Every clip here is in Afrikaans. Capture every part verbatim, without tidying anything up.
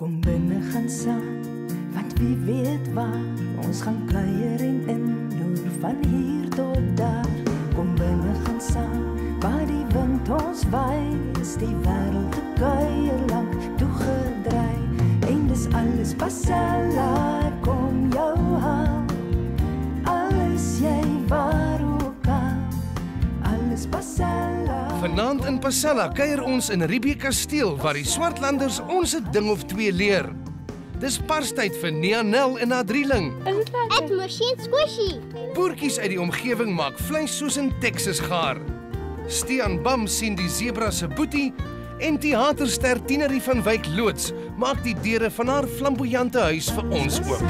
Kom binne gaan saam, want wie weet waar ons gaan kuier en inloer van hier tot daar. Kom binne gaan saam, waar die wind ons waai, is die wêreld te kuier lank toegedraai. En dis alles Pasella, kom jou haal, alles jy waar ook al, alles Pasella. Vanaand in Pasella kuier ons in Riebeeck Kasteel waar die Swartlanders ons 'n ding of twee leer. Dis parstyd vir Neanel en Adrieling. Ek machine squishy. Boertjies uit die omgewing maak vleis soos in Texas gaar. Stian Bam sien die zebra se boetie en teaterster Tinerie van Wyk loods maak die deure van haar flamboyante huis vir ons oop.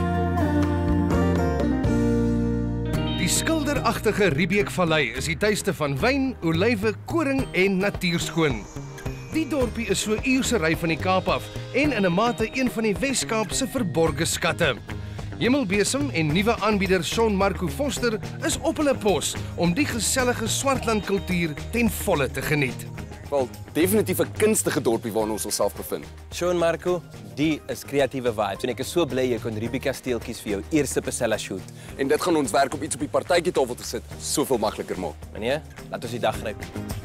Die skilderagtige Riebeeck Vallei is die tuiste van wyn, olywe, koring en natuurskoon. Die dorpie is so uurse ry van die Kaap af en in 'n mate een van die Wes-Kaap se verborgde skatte. Hemelbesem en nuwe aanbieder Shaun Marco Foster is op hulle pos om die gesellige Swartland kultuur ten volle te geniet. Wel, definitief 'n kunstige dorpie waarin ons onsself bevind. Shaun Marco, die is kreatiewe vibes en ek is so bly jy kon Riebeeck Kasteel kies vir jou eerste Pasella shoot. En dit gaan ons werk om iets op die partytjietafel te sit soveel makliker maak. Meneer, laat ons die dag gryp.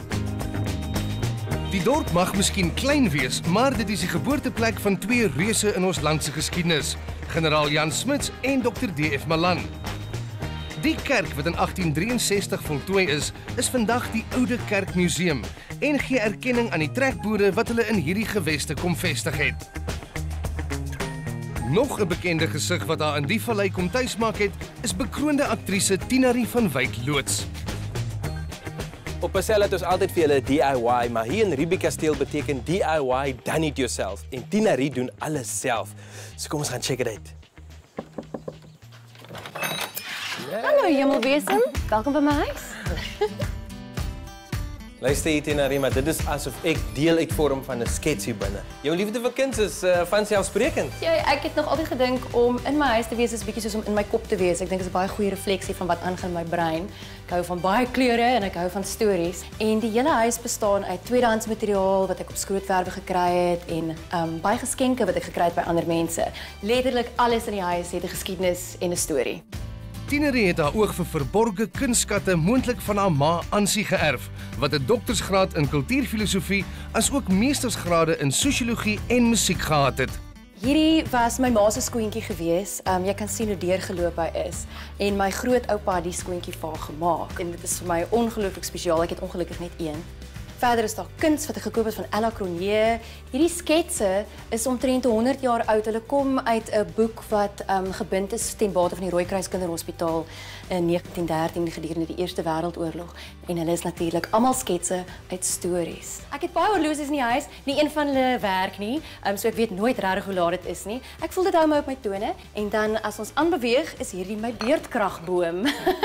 Die dorp mag miskien klein wees, maar dit is die geboorteplek van twee reuse in ons land se geskiedenis, generaal Jan Smuts en dokter D F Malan. Die kerk wat in agtien drieënsestig voltooi is, is vandag die oude kerkmuseum en gee erkenning aan die trekboere wat hulle in hierdie geweste kom vestig het. Nog 'n bekende gesig wat daar in die vallei kom tuismaak het, is bekroonde aktrise Tinerie van Wyk loods. Op Pasella het ons altyd vir julle D I Y, maar hier in Riebeeck Kasteel beteken D I Y done it yourself. En Tinerie doen alles self. So kom ons gaan check dit uit. Hallo Hemelbesem, welkom by my huis. Luister hier Tinerie, maar dit is asof ek deel uitvorm van 'n skets hier binne. Jou liefde vir kuns is uh, vanselfsprekend. Ja, ek het nog altyd gedink om in my huis te wees is bietjie soos om in my kop te wees. Ek dink dit is 'n baie goeie refleksie van wat aangaan in my brein. Ek hou van baie kleure en ek hou van stories. En die hele huis bestaan uit tweedehands materiaal wat ek op skrootwerwe gekry het en um, baie geskenke wat ek gekry het by ander mense. Letterlik alles in die huis het 'n geskiedenis en 'n storie. Tinerie het haar oog vir verborgde kunstskatte moontlik van haar ma Ansie geërf, wat 'n doktorsgraad in kultuurfilosofie asook meestersgrade in sosiologie en musiek gehad het. Hierdie was my ma se skoontjie gewees. Um, jy kan sien hoe deurgeloop hy is. En my grootoupa het die skoontjie vir haar gemaak. En dit is vir my ongelooflik spesiaal. Ek het ongelukkig net een. Verder is daar kuns wat ek gekoop het van Ella Cronje. Hierdie sketse is omtrent honderd jaar oud. Hulle kom uit 'n boek wat um, gebind is ten bate van die Rooikruis Kinderhospitaal in negentien dertien gedurende die Eerste Wêreldoorlog. En hulle is natuurlik almal sketse uit stories. Ek het baie horlosies in die huis, nie een van hulle werk nie, um, so ek weet nooit regtig hoe laat dit is nie. Ek voel dit hou my op my tone en dan as ons aanbeweeg is hierdie my beerdkragboom.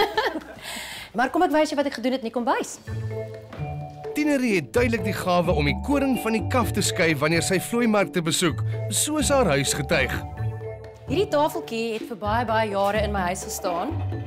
Maar kom ek wys jou wat ek gedoen het in die kombuis. Tinerie het duidelik die gawe om die koring van die kaf te skei wanneer sy vlooimarkte besoek, soos haar huis getuig. Hierdie tafeltjie het vir baie baie jare in my huis gestaan.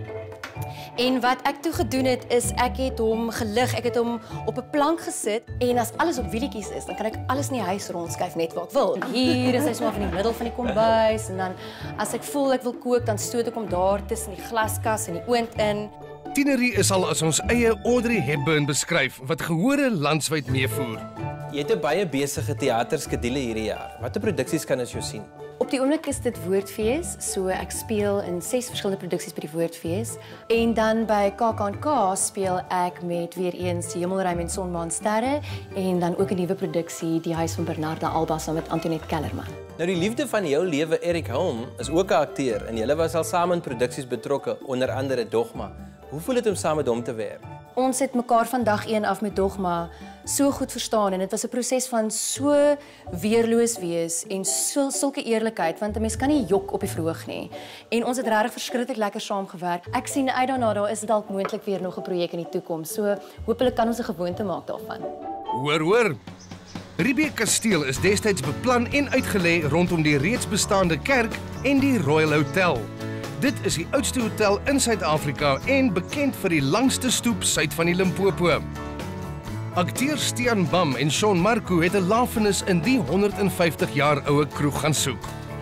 En wat ek toe gedoen het is ek het hom gelig, ek het hom op 'n plank gesit en as alles op wielietjies is, dan kan ek alles in die huis rondskuif net waar ek wil. Hier is hy sommer in die middel van die kombuis en dan as ek voel ek wil kook, dan stoot ek hom daar tussen die glaskas en die oond in. Tinerie is al as ons eie Audrey Hepburn beskryf wat gehore landwyd meevoer. Jy het 'n baie besige teaterskedule hierdie jaar. Watter produksies kan ons jou sien? Op die oomblik is dit Woordfees, so ek speel in ses verskillende produksies by die Woordfees. En dan by K K en K speel ek met weer eens Hemelruim en Son, Maan, Sterre en dan ook 'n nuwe produksie, Die Huis van Bernarda Alba saam met Antoinette Kellerman. Nou die liefde van jou lewe, Eric Helm, is ook 'n akteur en julle was al saam in produksies betrokke, onder andere Dogma. Hoe voel dit om saam met hom te werk? Ons het mekaar van dag een af met Dogma so goed verstaan en dit was 'n proses van so weerloos wees en so sulke eerlikheid want 'n mens kan nie jok op die verhoog nie. En ons het regtig verskriklik lekker saamgewerk. Ek sien uit daarna, daar is dalk moontlik weer nog 'n projek in die toekoms. So hopelik kan ons 'n gewoonte maak daarvan. Hoor, hoor. Riebeeck Kasteel is destyds beplan en uitgelê rondom die reeds bestaande kerk en die Royal Hotel. Dit is die oudste hotel in Suid-Afrika en bekend vir die langste stoep suid van die Limpopo. Akteur Stian Bam en Sean Marco het 'n lafenis in die honderdvyftig jaar oue kroeg gaan soek.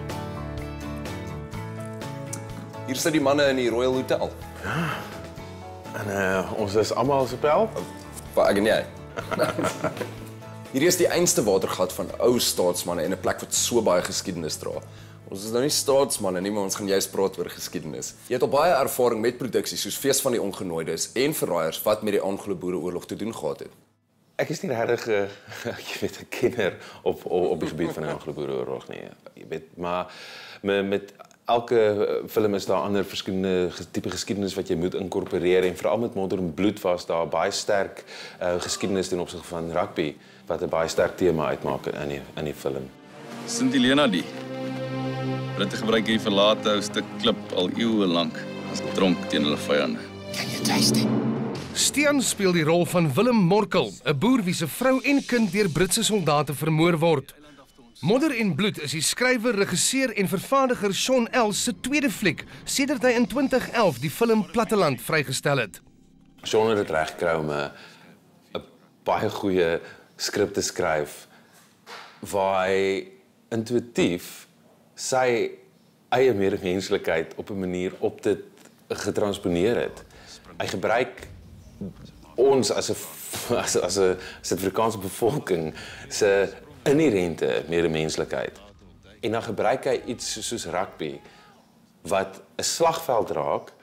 Hier sit die manne in die Royal Hotel. En uh, ons is almal se pel. Waar ek en jy. Hierdie is die einste watergat van ou staatsmanne en 'n plek wat so baie geskiedenis dra. Ons is nou nie staatsmanne nie, maar ons gaan juist praat oor geskiedenis. Jy het al baie ervaring met produksies soos Fees van die Ongenooides en Verraaiers wat met die Anglo-Boereoorlog te doen gehad het. Ek is nie regtig 'n jy weet 'n kenner op op op die gebied van die Anglo-Boereoorlog nie. Jy weet, maar met, met elke film is daar ander verskillende tipe geskiedenis wat jy moet inkorporeer en veral met Modern Blood was daar baie sterk uh, geskiedenis ten opsigte van rugby wat 'n baie sterk tema uitmaak in die in die film. Sint Helena die. Britte gebruik hierdie verlate ou stuk klip al eeue lank as tronk teen hulle vyande. Can you taste it? Stian speel die rol van Willem Morkel, 'n boer wie se vrou en kind deur Britse soldate vermoor word. Modder en Bloed is die skrywer, regisseur en vervaardiger Sean Els se tweede fliek sedert hy in twintig elf die film Platteland vrygestel het. Sean het dit reg gekry om 'n 'n baie goeie skrip te skryf waar hy intuïtief sy eie medemenslikheid op 'n manier op dit getransponeer het. Hy gebruik ons as 'n as 'n as 'n Suid-Afrikaanse bevolking se inherente medemenslikheid. En dan gebruik hy iets soos rugby wat 'n slagveld raak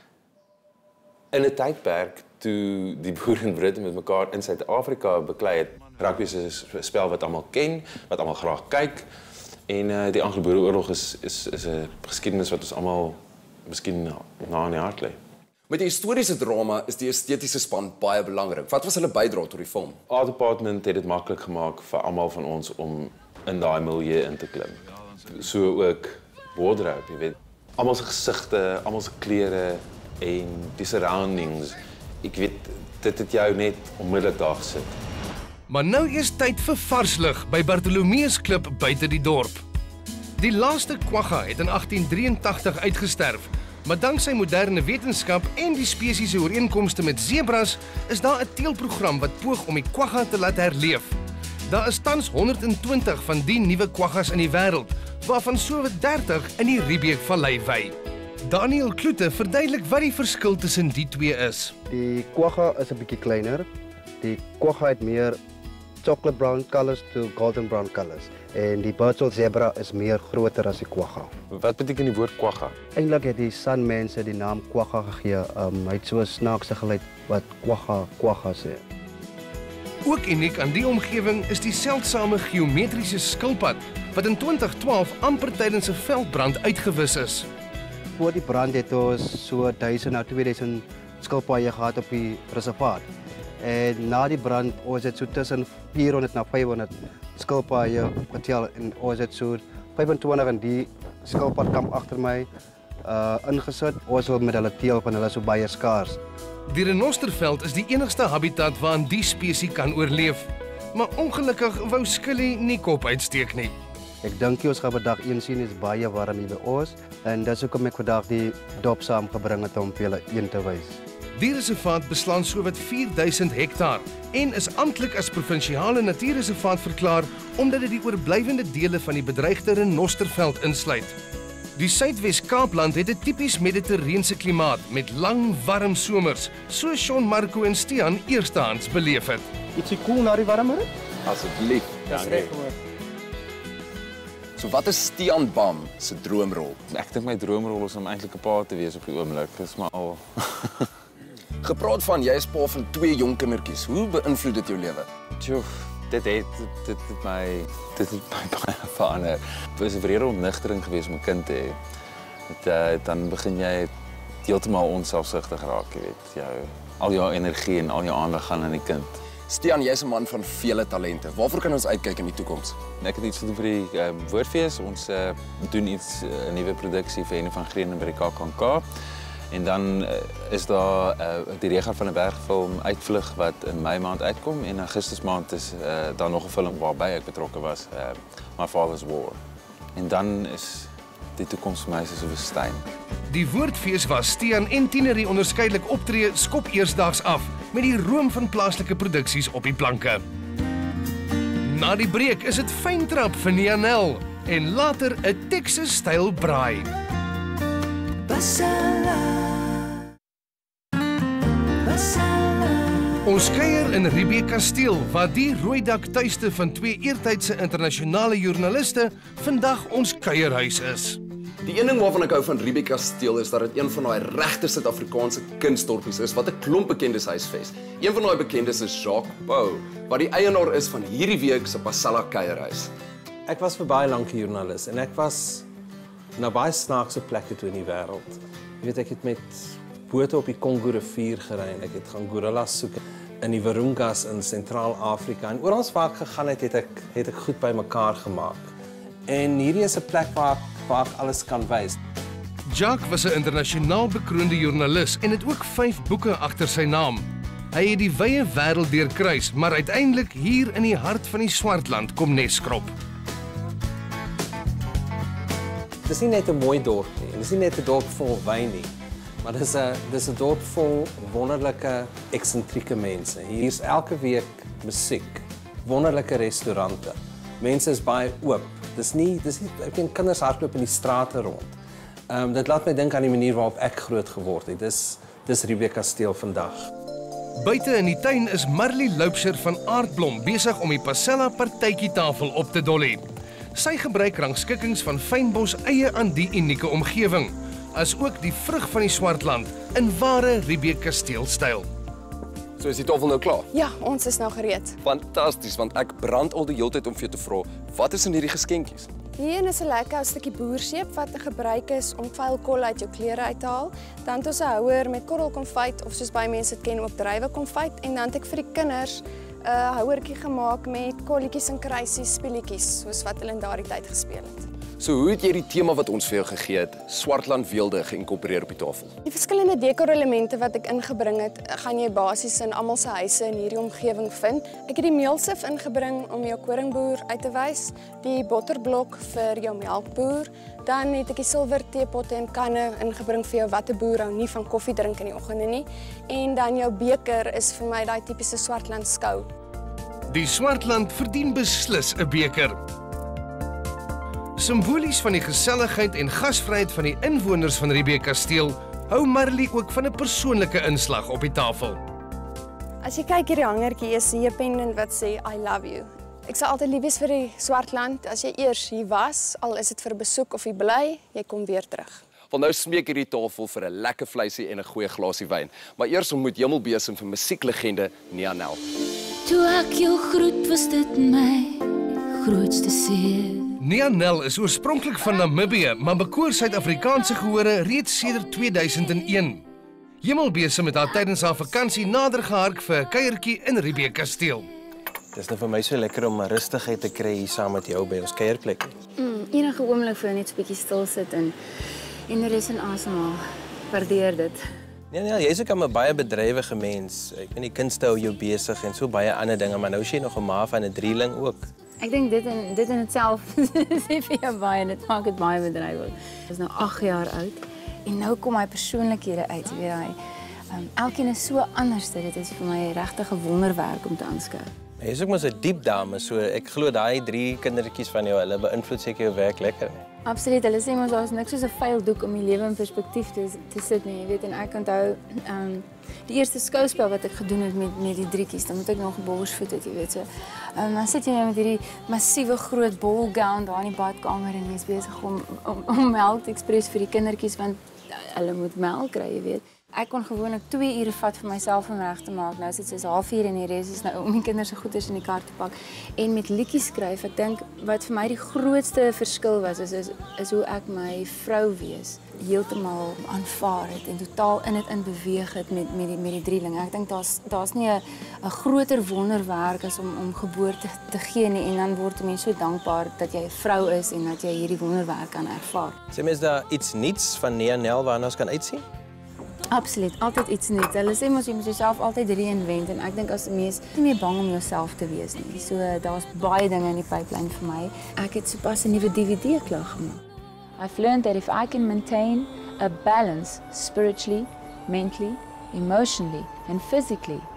in 'n tydperk toe die boere en Britte met mekaar in Suid-Afrika beklei het. Rugby is 'n spel wat almal ken, wat almal graag kyk. En uh, die Anglo-Boereoorlog is is is 'n geskiedenis wat ons almal miskien na, na in die hart lê. Met die historiese drama is die estetiese span baie belangrik. Wat was hulle bydrae tot die film? Art Department het dit maklik gemaak vir almal van ons om in daai milieu in te klim. So ook wardrobe, jy weet. Almal se gesigte, almal se klere en die surroundings. Ek weet dit het jou net onmiddellik daar gesit. Maar nou is tyd vir varslig by Bartolomeus Klip buite die dorp. Die laaste kwagga het in agtien drieëntagtig uitgesterf, maar danksy moderne wetenskap en die spesies se ooreenkomste met sebras is daar 'n teelprogram wat poog om die kwagga te laat herleef. Daar is tans honderdtwintig van die nuwe kwaggas in die wêreld, waarvan sowat dertig in die Riebeeck-Vallei wy. Daniel Kloete verduidelik wat die verskil tussen die twee is. Die kwagga is 'n bietjie kleiner. Die kwagga het meer chocolate brown colors to golden brown colors. En die Birdsall zebra is meer groter as die kwagga. Wat beteken die woord kwagga? Eintlik het die Sanmense die naam kwagga gegee. Um, hy het so 'n snaakse geluid wat kwagga kwagga sê. Ook uniek aan die omgewing is die seldsame geometriese skilpad wat in twintig twaalf amper tydens 'n veldbrand uitgewis is. Voor die brand het ons so duisend na tweeduisend skilpaaie gehad op die reservaat. En na die brand ons het so tussen vierhonderd na vyfhonderd skilpaaie getel en ons het so vyfentwintig in die skilpadkamp agter my uh ingesit. Ons wil met hulle teel van hulle so baie skaars. Die renosterveld is die enigste habitat waarin die spesies kan oorleef. Maar ongelukkig wou skillie nie kop uitsteek nie. Ek dink ons gaan vandag een sien is baie warm hier by ons en dis hoekom ek vandag die dop saamgebring het om vir julle een te wys. Die reservaat beslaan sowat vier duisend hektaar en is amptelik as provinsiale natuurreservaat verklaar omdat dit die oorblywende dele van die bedreigde renosterveld insluit. Die Suidwes Kaapland het 'n tipies mediterrane klimaat met lang, warm somers, soos Sean Marco en Stian eerstehands beleef het. Ietsie koel na die warmer? Asseblief. Ja, nee. So wat is Stian Bam se droomrol? Ek dink my droomrol is om eintlik 'n pa te wees op die oomblik. Dis maar al. Gepraat van jy is pa van twee jong kindertjies. Hoe beïnvloed dit jou lewe? Tjoh, dit het dit dit het my dit het my baie verander. Dit was 'n vrede ontnigtering geweest om 'n kind te hê. Dit uh, dan begin jy heeltemal onselfsugtig raak, jy weet. Jou al jou energie en al jou aandag gaan aan die kind. Stian, jy's 'n man van vele talente. Waarvoor kan ons uitkyk in die toekoms? Ek het iets gedoen vir die um, Woordfees. Ons uh, doen iets 'n uh, nuwe produksie vir Henny van Green by die K K N K. En dan uh, is daar uh, die Rega van 'n Bergfilm uitvlug wat in Mei maand uitkom en in Augustus maand is uh, daar nog 'n film waarby ek betrokke was, uh, My Father's War. En dan is die toekoms vir my soos 'n woestyn. Die Woordfees was Stian en Tienerie onderskeidelik optree skop eersdaags af met die room van plaaslike produksies op die planke. Na die breek is dit fyntrap vir Nianel en later 'n Texas-styl braai. Basala. Basala. Ons kuier in Riebeeck Kasteel, waar die rooidak tuiste van twee eertydse internasionale joernaliste vandag ons kuierhuis is. Die een ding waarvan ek hou van Riebeeck Kasteel is dat dit een van daai regte Suid-Afrikaanse kunsdorpies is wat 'n klomp bekendes huisves. Een van daai bekendes is Jacques Pau, wat die eienaar is van hierdie week se Basala kuierhuis. Ek was vir baie lank 'n joernalis en ek was na baie snaakse plekke toe in die wêreld. Jy weet, ek het met bote op die Kongo rivier gery en ek het gaan gorillas soek in die Virungas in Sentraal-Afrika en oral waar ek gegaan het, het ek het ek goed bymekaar gemaak. En hierdie is 'n plek waar ek, waar ek alles kan wys. Jacques was 'n internasionaal bekroonde joernalis en het ook vyf boeke agter sy naam. Hy het die wye wêreld deurkruis, maar uiteindelik hier in die hart van die Swartland kom neskrop. Dit is nie net 'n mooi dorp nie, dit is nie net 'n dorp vol wyn nie, maar dit is 'n dis 'n dorp vol wonderlike, eksentrieke mense. Hier is elke week musiek, wonderlike restaurante. Mense is baie oop. Dis nie dis nie ek ken kinders hardloop in die strate rond. Ehm um, dit laat my dink aan die manier waarop ek groot geword het. Dis dis Riebeeck Kasteel vandag. Buite in die tuin is Marlie Loubser van Aardblom besig om die Pasella partytjietafel op te dolly. Sy gebruik rangskikkings van fynbos eie aan die unieke omgewing, as ook die vrug van die Swartland in ware Riebeeck Kasteel-styl. So is die tafel nou klaar? Ja, ons is nou gereed. Fantasties, want ek brand al die hele tyd om vir jou te vra, wat is in hierdie geskenkies? Die een is 'n lekker stukkie boerseep wat gebruik is om vuil kol uit jou klere uit te haal. Dan het ons 'n houer met korrelkonfyt of soos baie mense dit ken ook druiwekonfyt en dan het ek vir die kinders 'n houertjie gemaak met kolletjies en kruisies, speletjies, soos wat hulle in daardie tyd gespeel het. So hoe het jy die tema wat ons vir jou gegee het, Swartland weelde, geïnkorporeer op die tafel? Die verskillende dekor-elemente wat ek ingebring het, gaan jy basies in almal se huise in hierdie omgewing vind. Ek het die meelsif ingebring om jou koringboer uit te wys, die botterblok vir jou melkboer, dan het ek die silwer teepotte en kanne ingebring vir jou wat 'n boer hou nie van koffie drink in die oggende nie, en dan jou beker is vir my daai tipiese Swartland skou. Die Swartland verdien beslis 'n beker. Simbolies van die geselligheid en gasvryheid van die inwoners van Riebeeck Kasteel, hou Marlie ook van 'n persoonlike inslag op die tafel. As jy kyk hierdie hangertjie is hier 'n pendant wat sê I love you. Ek sal altyd lief wees vir die Swartland. As jy eers hier was, al is dit vir 'n besoek of jy bly, jy kom weer terug. Want nou smeek hierdie tafel vir 'n lekker vleisie en 'n goeie glasie wyn. Maar eers ontmoet Hemelbesem vir musieklegende Nianel. Toe ek jou groet, was dit my grootste seer. Nianel is oorspronklik van Namibië, maar bekoor Suid-Afrikaanse gehore reeds sedert twee duisend een. Hemelbesem het haar tydens haar vakansie nader gehark vir 'n kuiertjie in Riebeeck Kasteel. Dit is nou vir my so lekker om rustigheid te kry hier saam met jou by ons kuierplek. Mm, enige oomblik vir net 'n bietjie stil sit en en rus en asemhaal. Waardeer dit. Nee nee, jy's ook 'n baie bedrywige mens. Ek weet die kunste hou jou besig en so baie ander dinge, maar nou is jy nog 'n ma van 'n drieling ook. Ek dink dit en dit in itself sê vir jou baie, dit maak dit baie bedrywig. Hy is nou agt jaar oud en nou kom hy persoonlikhede uit, jy weet hy. Um, elkeen is so anders, dit is vir my regtig 'n wonderwerk om te aanskou. Jy is ook mos 'n diep dame, so ek glo daai drie kindertjies van jou, hulle beïnvloed seker jou werk lekker. Absoluut, hulle sê mos daar's niks soos 'n vuil doek om die lewe in perspektief te, te sit nie, jy weet, en ek onthou um, die eerste skouspel wat ek gedoen het met met die drietjies, dan moet ek nog borsvoet het, jy weet so. Um, dan sit jy nou met hierdie massiewe groot ballgown daar in die badkamer en jy's besig om, om om melk te ekspres vir die kindertjies want hulle moet melk kry, jy weet. Ek kon gewoonlik twee ure vat vir myself om reg te maak. Nou is dit soos halfuur en die res is nou om die kinders se goeders in die kar te pak en met liedjies skryf. Ek dink wat vir my die grootste verskil was is is, is hoe ek my vrou wees heeltemal aanvaar het en totaal in dit in beweeg het met met die met die drieling. Ek dink daar's daar's nie 'n 'n groter wonderwerk as om om geboorte te gee nie en dan word mense so dankbaar dat jy 'n vrou is en dat jy hierdie wonderwerk kan ervaar. Sê mens daar iets niets van Nianel waarna ons kan uitsien? Absoluut, altyd iets nuuts. Hulle sê mos jy moet jouself altyd reinvent en ek dink as 'n mens nie meer bang om jouself te wees nie. So daar's baie dinge in die pipeline vir my. Ek het sopas 'n nuwe D V D klaar gemaak. I've learned that if I can maintain a balance spiritually, mentally, emotionally and physically,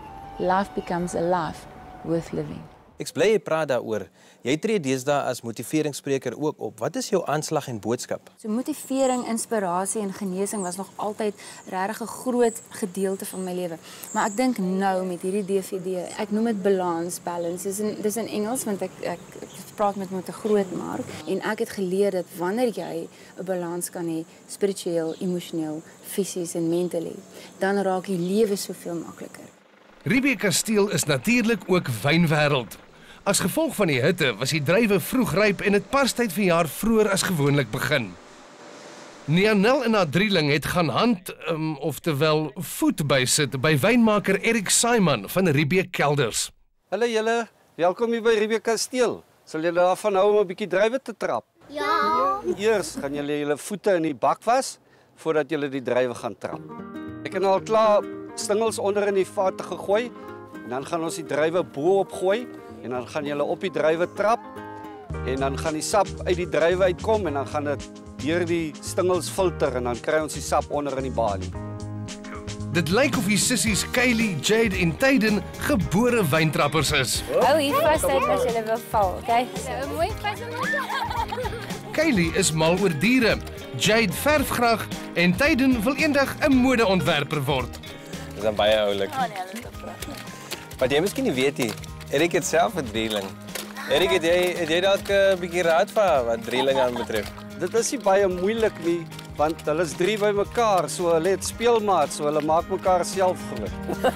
life becomes a life worth living. Ek is bly jy praat daaroor. Jy tree deesdae as motiveringsspreker ook op. Wat is jou aanslag en boodskap? So motivering, inspirasie en genesing was nog altyd regtig 'n groot gedeelte van my lewe. Maar ek dink nou met hierdie D V D, ek noem dit balance, balance. Dis in dis in Engels want ek ek, ek praat met met 'n groot mark en ek het geleer dat wanneer jy 'n balans kan hê, spiritueel, emosioneel, fisies en mentally, dan raak die lewe soveel makliker. Riebeeck Kasteel is natuurlik ook wynwêreld. As gevolg van die hitte was die druiwe vroeg ryp en het parstyd verjaar vroeër as gewoonlik begin. Nianel en haar drieling het gaan hand, um, oftewel voet bysit by wynmaker Erik Simon van Riebeeck Kelders. Hallo julle, welkom hier by Riebeeck Kasteel. Sal julle daarvan hou om 'n bietjie druiwe te trap? Ja. Eers gaan julle julle voete in die bak was voordat julle die druiwe gaan trap. Ek het al klaar stingels onder in die vate gegooi en dan gaan ons die druiwe bo-op gooi en dan gaan julle op die druiwe trap en dan gaan die sap uit die druiwe uitkom en dan gaan dit deur die stingels filter en dan kry ons die sap onder in die balie. Dit lyk of die sissies Kylie, Jade en Tayden gebore wyntrappers is. Hou hier vas uit as jy wil val, okay? So mooi vas. Kylie is mal oor diere, Jade verf graag en Tayden wil eendag 'n modeontwerper word. Dis dan baie oulik. Oh nee, dit is pragtig. Wat jy miskien nie weet nie, Erik het self 'n drieling. Erik, het jy het jy dalk 'n bietjie raad vir wat drieling aanbetref? Dit is nie baie moeilik nie, want hulle is drie by mekaar, so hulle het speelmaat, so hulle maak mekaar self groot.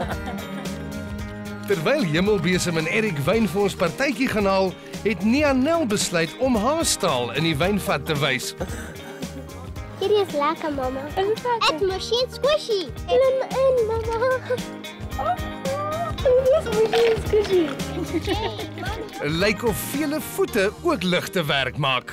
Terwyl Hemelbesem en Erik wyn vir ons partytjie gaan haal, het Nianel besluit om haar staal in die wynvat te wys. Hierdie is lekker, mamma. Ek machine squishy. En en mamma. Lyk of vele voete ook ligte werk maak.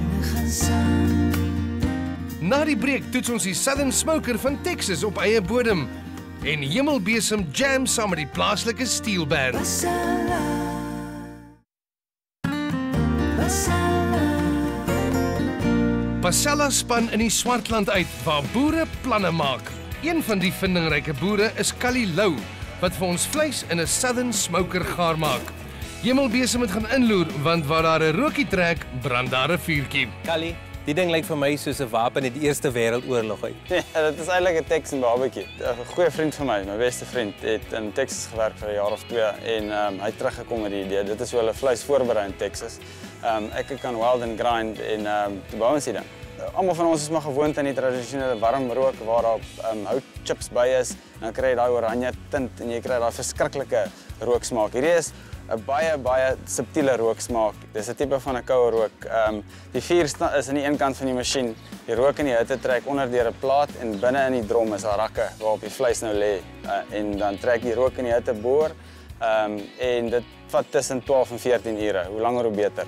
Na die breek toets ons die Southern Smoker van Texas op eie bodem en Hemelbesem jam saam met die plaaslike steel band. Pasella span in die Swartland uit waar boere planne maak. Een van die vindingryke boere is Kali Lou wat vir ons vleis in 'n Southern Smoker gaar maak. Hemelbesem moet gaan inloer want waar daar 'n rookie trek, brand daar 'n vuurtjie. Kali, die ding lyk vir my soos 'n wapen in die Eerste Wêreldoorlog uit. Ja, dit is eintlik 'n Texan barbecue. 'n Goeie vriend van my, my beste vriend, het in Texas gewerk vir 'n jaar of twee en um, hy het teruggekom met die idee. Dit is hoe hulle vleis voorberei in Texas. Um, ek kan weld and grind en um, die bouens hier dan. Almal van ons is maar gewoond aan die tradisionele warm rook waar daar um, houtchips by is. Dan kry jy daai oranje tint en jy kry daai verskriklike rooksmaak. Hierdie is 'n baie baie subtiele rooksmaak. Dis 'n tipe van 'n koue rook. Um, die vuur is aan die een kant van die masjien. Die rook in die hitte trek onder deur 'n plaat en binne in die drom is daar rakke waarop die vleis nou lê. Uh, en dan trek die rook in die hitte boor. Um, en dit vat tussen twaalf en veertien ure. Hoe langer hoe beter.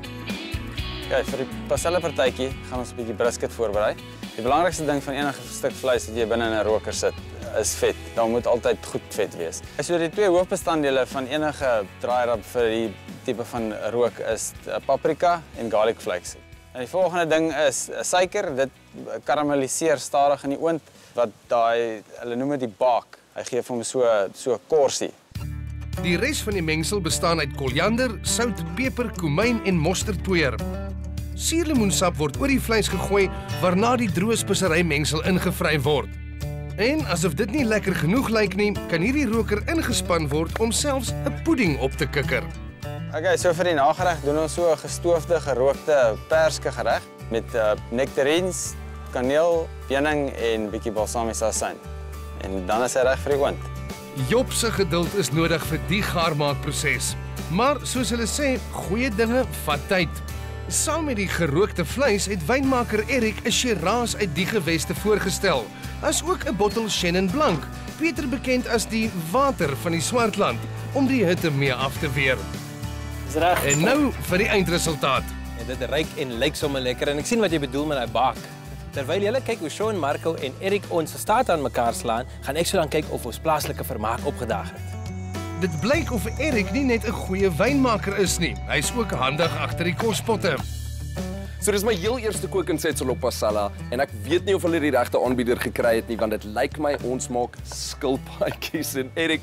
Okay, vir die pasella partytjie gaan ons 'n bietjie brisket voorberei. Die belangrikste ding van enige stuk vleis wat jy binne in 'n roker sit, is vet. Daar moet altyd goed vet wees. So die twee hoofbestanddele van enige draairap vir die tipe van rook is paprika en garlic flakes. En die volgende ding is suiker. Dit karamelliseer stadig in die oond wat daai hulle noem dit die bak. Hy gee vir hom so so 'n korsie. Die res van die mengsel bestaan uit koriander, sout, peper, komyn en mosterdpoeier. Suurlemoensap word oor die vleis gegooi waarna die droë spesery mengsel ingevry word. En asof dit nie lekker genoeg lyk nie, kan hierdie roker ingespan word om selfs 'n pudding op te kikker. Okay, so vir die nagereg doen ons so 'n gestoofde gerookte perske gereg met uh, nektarines, kaneel, heuning en bietjie balsamiese asyn. En dan is hy reg vir die oond. Job se geduld is nodig vir die gaarmaakproses. Maar soos hulle sê, goeie dinge vat tyd. Saam met die gerookte vleis het wynmaker Erik 'n Shiraz uit die geweste voorgestel, as ook 'n bottel Chenin Blanc, beter bekend as die water van die Swartland, om die hitte mee af te weer. Dis reg. En nou vir die eindresultaat. En dit ryk en lyk sommer lekker en ek sien wat jy bedoel met daai bak. Terwyl julle kyk hoe Sean, Marco en Erik ons staat aan mekaar slaan, gaan ek so dan kyk of ons plaaslike vermaak opgedaag het. Dit blyk of Erik nie net 'n goeie wynmaker is nie, hy's ook handig agter die kospotte. So dis my heel eerste kookinsetsel op Pasella en ek weet nie of hulle die regte aanbieder gekry het nie want dit lyk my ons maak skilpaadjies en Erik,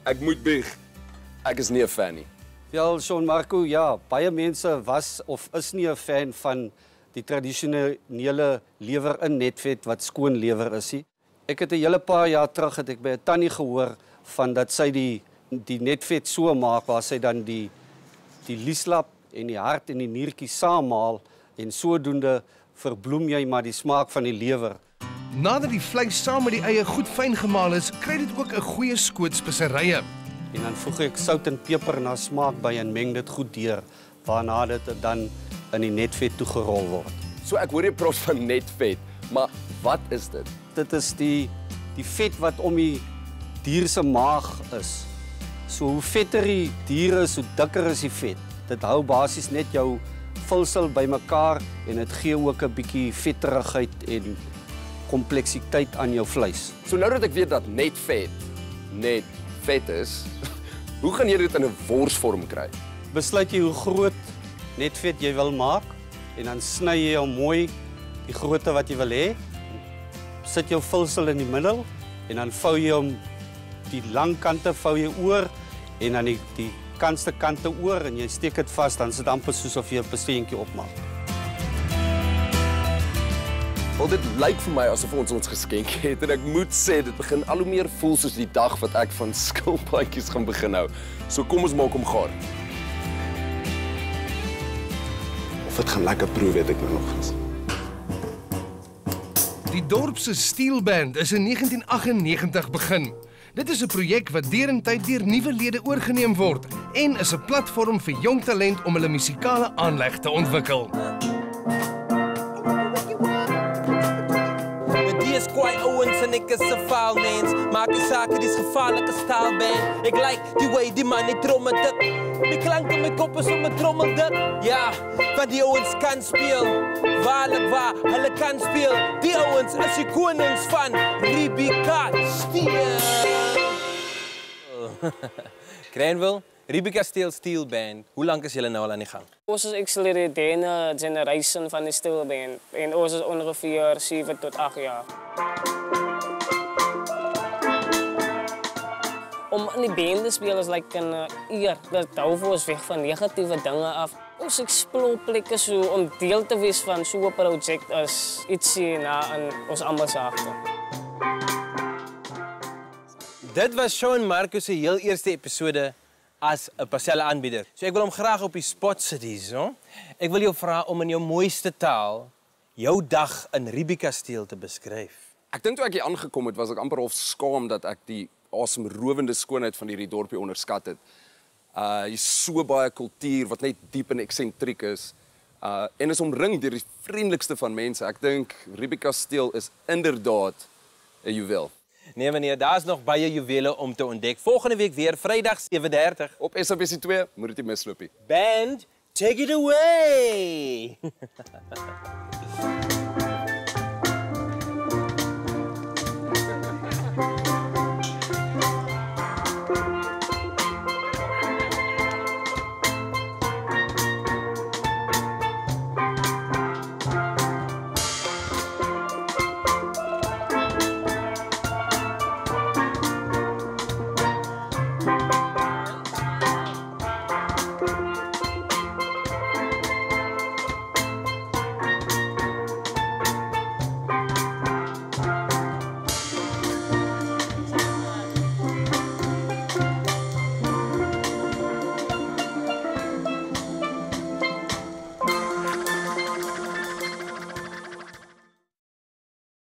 Ek moet bieg. Ek is nie 'n fan nie. Wel, Sean Marco, ja, baie mense was of is nie 'n fan van die tradisionele lewer in netvet wat skoon lewer is nie. Ek het 'n hele paar jaar terug het ek by 'n tannie gehoor van dat sy die die netvet so maak waar sy dan die die lieslap en die hart en die niertjie saamhaal en sodoende verbloem jy maar die smaak van die lewer. Nadat die vleis saam met die eie goed fyn gemaal is, kry dit ook 'n goeie skoot speserye. En dan voeg ek sout en peper na smaak by en meng dit goed deur, waarna dit dan in die netvet toegerol word. So ek hoor jy praat van netvet, maar wat is dit? Dit is die die vet wat om die dier se maag is. So hoe vetter die dier is, hoe dikker is die vet. Dit hou basies net jou vulsel bymekaar en dit gee ook 'n bietjie vetterigheid en kompleksiteit aan jou vleis. So nou dat ek weet dat netvet net vet is, hoe gaan jy dit in 'n worsvorm kry? Besluit jy hoe groot netvet jy wil maak en dan sny jy hom mooi die grootte wat jy wil hê. Sit jou vulsel in die middel en dan vou jy hom die lang kante vou jy oor en dan die die kantste kante oor en jy steek dit vas, dan sit amper soos of jy 'n pastentjie opmaak. Wel, dit lyk vir my asof ons ons geskenk het en ek moet sê dit begin al hoe meer voel soos die dag wat ek van skilpaadjies gaan begin hou. So kom ons maak hom gaar. Of dit gaan lekker proe, weet ek nou nog eens. Die dorp se steelband is in negentien agt en negentig begin. Dit is 'n projek wat derentyd deur nuwe lede oorgeneem word en is 'n platform vir jong talent om hulle musikale aanleg te ontwikkel. Die is kwaai ouens en ek is 'n foul mens. Maak die sake dis gevaarlike staalband. Ek like die way die man net trommel dit. Die klank in my kop is om 'n trommel dit. Ja, want die ouens kan speel. Waarlik waar, hulle kan speel. Die ouens is die konings van Ribika Steel. Granville, Ribika Steel Steel Band. Hoe lank is julle nou al aan die gang? Ons is actually die derde generation van die Steel Band. En ons is ongeveer seven tot eight jaar. Om in die band te speel is like 'n eer. Dat hou vir ons weg van negatieve dinge af. Ons explore plekke so om deel te wees van so 'n projek as ietsie na in ons almal se harte. Dit was Sean Marco se heel eerste episode as 'n parcelle aanbieder. So ek wil hom graag op die spot sit hier, so. Ek wil jou vra om in jou mooiste taal jou dag in Ribika Steel te beskryf. Ek dink toe ek hier aangekom het, was ek amper half skaam dat ek die asemrowende skoonheid van hierdie dorpie onderskat het. Uh hier's so baie kultuur wat net diep en eksentriek is. Uh en is omring deur die vriendelikste van mense. Ek dink Ribika Steel is inderdaad 'n juweel. Nee meneer, daar's nog baie juwele om te ontdek. Volgende week weer Vrydag seven dertig op S A B C two. Moet dit nie misloop nie. Band, take it away.